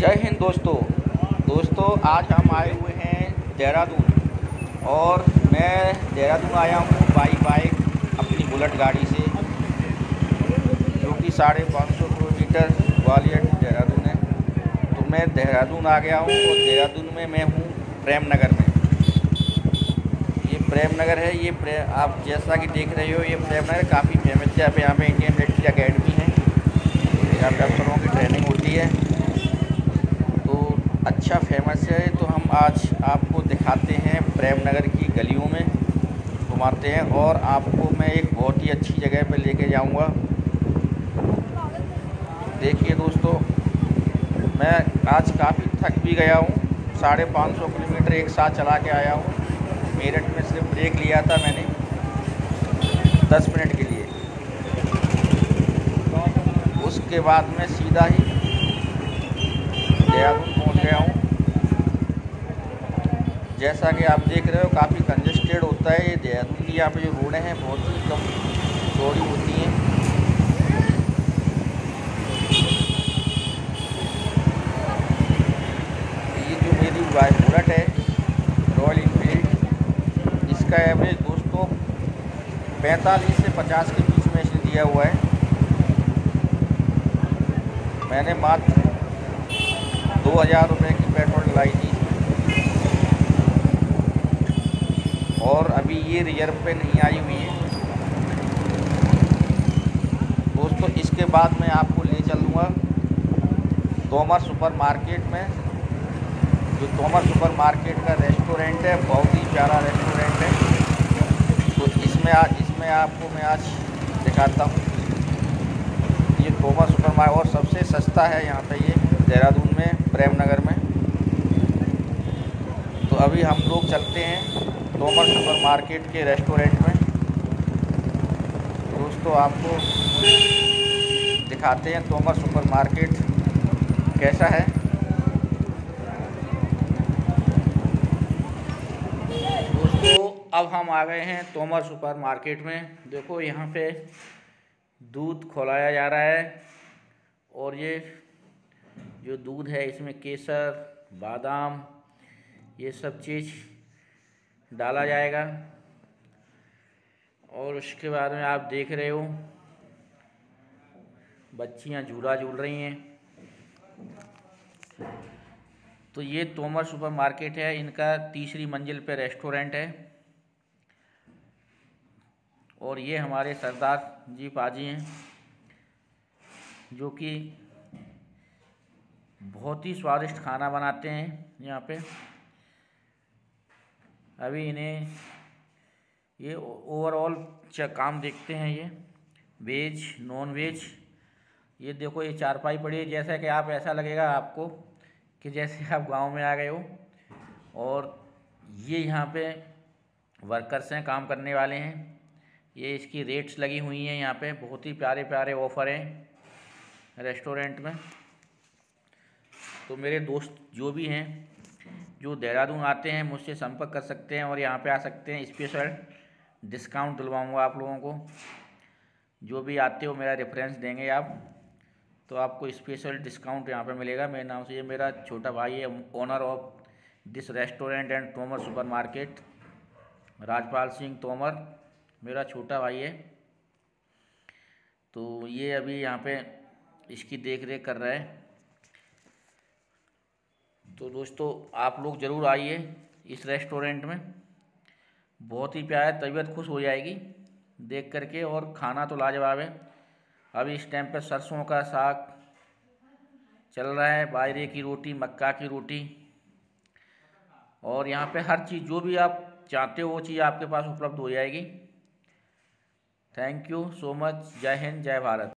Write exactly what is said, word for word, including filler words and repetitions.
जय हिंद दोस्तों दोस्तों आज हम आए हुए हैं देहरादून। और मैं देहरादून आया हूँ बाई बाइक अपनी बुलेट गाड़ी से, जो कि साढ़े पाँच सौ किलोमीटर ग्वालियर टू देहरादून है। तो मैं देहरादून आ गया हूँ और देहरादून में मैं हूँ प्रेम नगर में। ये प्रेम नगर है। ये प्रेम आप जैसा कि देख रहे हो, ये प्रेम नगर काफ़ी फेमस है। यहाँ पे इंडियन मिलिट्री अकेडमी है, यहाँ पे अफसरों की ट्रेनिंग होती है, अच्छा फेमस है। तो हम आज आपको दिखाते हैं प्रेम नगर की गलियों में घुमाते हैं और आपको मैं एक बहुत ही अच्छी जगह पर लेके जाऊंगा। देखिए दोस्तों, मैं आज काफ़ी थक भी गया हूँ। साढ़े पाँच सौ किलोमीटर एक साथ चला के आया हूँ। मेरठ में सिर्फ ब्रेक लिया था मैंने दस मिनट के लिए, उसके बाद मैं सीधा ही देहरादून पहुंच गया हूँ। जैसा कि आप देख रहे हो, काफ़ी कंजेस्टेड होता है ये देहरादून की। यहाँ पे जो रोडें हैं बहुत ही कम चौड़ी होती हैं। ये जो मेरी बुलेट है रॉयल इनफील्ड, इसका एवरेज दोस्तों पैंतालीस से पचास के बीच में इसने दिया हुआ है। मैंने मात्र दो हज़ार रुपये की पेट्रोल डलाई थी और अभी ये रिजर्व पे नहीं आई हुई है दोस्तों। इसके बाद मैं आपको ले चलूँगा तोमर सुपर मार्केट में। जो तोमर सुपर मार्केट का रेस्टोरेंट है, बहुत ही प्यारा रेस्टोरेंट है। तो इसमें आज इसमें आपको मैं आज दिखाता हूँ। ये तोमर सुपर मार्केट और सबसे सस्ता है यहाँ पे ये देहरादून में, प्रेम नगर में। तो अभी हम लोग चलते हैं तोमर सुपर मार्केट के रेस्टोरेंट में। दोस्तों आपको दिखाते हैं तोमर सुपर मार्केट कैसा है। दोस्तों अब हम आ गए हैं तोमर सुपर मार्केट में। देखो यहाँ पे दूध खौलाया जा रहा है और ये जो दूध है इसमें केसर, बादाम, ये सब चीज़ डाला जाएगा। और उसके बाद में आप देख रहे हो बच्चियां झूला झूल रही हैं। तो ये तोमर सुपर मार्केट है, इनका तीसरी मंजिल पे रेस्टोरेंट है। और ये हमारे सरदार जी पाजी हैं, जो कि बहुत ही स्वादिष्ट खाना बनाते हैं यहाँ पे। अभी इन्हें ये ओवरऑल काम देखते हैं, ये वेज नॉन वेज। ये देखो ये चारपाई पड़ी है, जैसा कि आप ऐसा लगेगा आपको कि जैसे आप गांव में आ गए हो। और ये यहाँ पे वर्कर्स हैं, काम करने वाले हैं। ये इसकी रेट्स लगी हुई हैं यहाँ पे, बहुत ही प्यारे प्यारे ऑफ़र हैं रेस्टोरेंट में। तो मेरे दोस्त जो भी हैं जो देहरादून आते हैं मुझसे संपर्क कर सकते हैं और यहाँ पे आ सकते हैं। स्पेशल डिस्काउंट दिलवाऊँगा आप लोगों को। जो भी आते हो मेरा रेफरेंस देंगे आप, तो आपको स्पेशल डिस्काउंट यहाँ पे मिलेगा मेरे नाम से। ये मेरा छोटा भाई है, owner of this restaurant and Tomar supermarket, Rajpal Singh Tomar मेरा छोटा भाई है। तो ये अभी यहाँ पे इसकी देख रेख कर रहा है। तो दोस्तों आप लोग ज़रूर आइए इस रेस्टोरेंट में, बहुत ही प्यारा, तबीयत खुश हो जाएगी देख करके। और खाना तो लाजवाब है। अभी इस टाइम पे सरसों का साग चल रहा है, बाजरे की रोटी, मक्का की रोटी, और यहाँ पे हर चीज़ जो भी आप चाहते हो वो चीज़ आपके पास उपलब्ध हो जाएगी। Thank you so much. जय हिंद, जय भारत।